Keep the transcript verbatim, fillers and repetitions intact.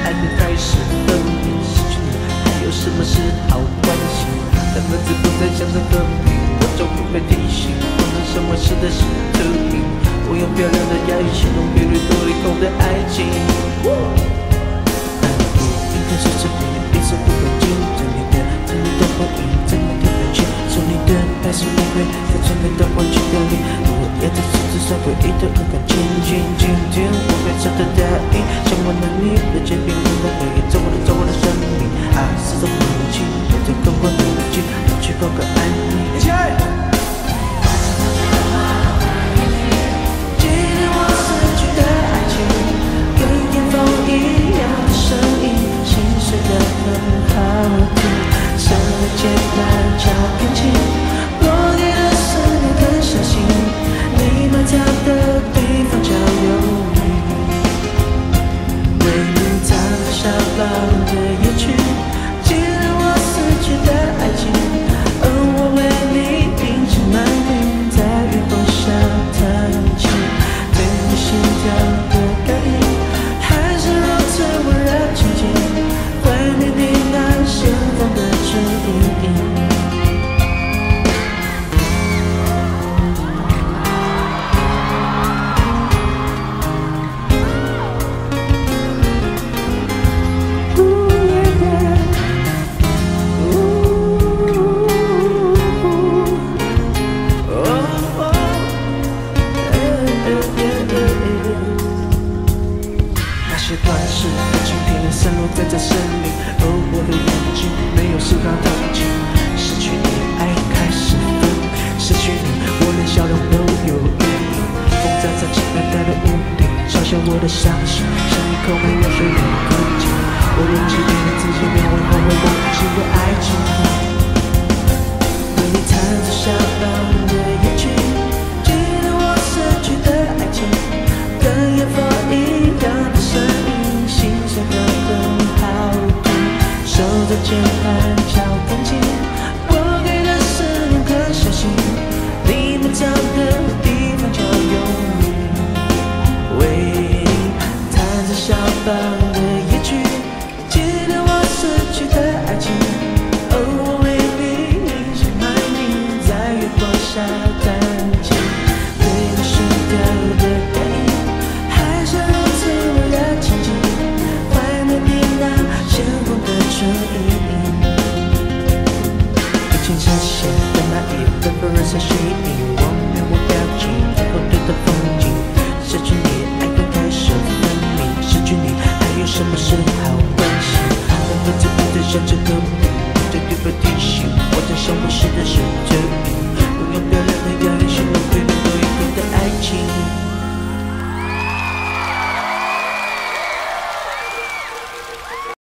爱刚开始分离，失去你还有什么是好关心？当日子不再像是和平，我终于被提醒，不能什么事的是秃鹰。我用漂亮的押韵形容频率多离空的爱情。但不应该是这里，别说不敢听着你的，听你的回应，怎么听得清？说你的还是玫瑰，在春天的黄金的里，我也在数字上回忆的不敢亲近。今天我被这的答应，想问了你的肩膀，你的回忆，走我的走我的生命，爱是种勇气，我在空旷的路径，要去报个安宁。散落在这森林，而我的眼睛没有丝毫动静。失去你，爱开始分离；失去你，我连笑容都有阴影。风在这漆黑的屋顶，烧向我的伤心，像一口没有水的枯井。我用几遍的自信，连问候会忘记的爱情。为你弹着小浪的夜曲，记得我失去的爱情，跟烟火一样的声音。心碎的很好听，手在键盘敲钢琴，我给的思念和小心，你们找的地方叫永远。为弹着小芳的夜曲，记得我失去的爱情，哦，我为你隐姓埋名在月光下弹琴，对你心跳的感应，还是如此温热亲近。鲜红的唇印，已经呈现的那一份不人所吸引，忘了我表情，最后对的风景。失去你，爱刚开始分明，失去你，还有什么是好关心？当日子不再像这个饼，对对被提醒，我在想我是的是这里，我用漂亮的押韵形容对你多一个的爱情。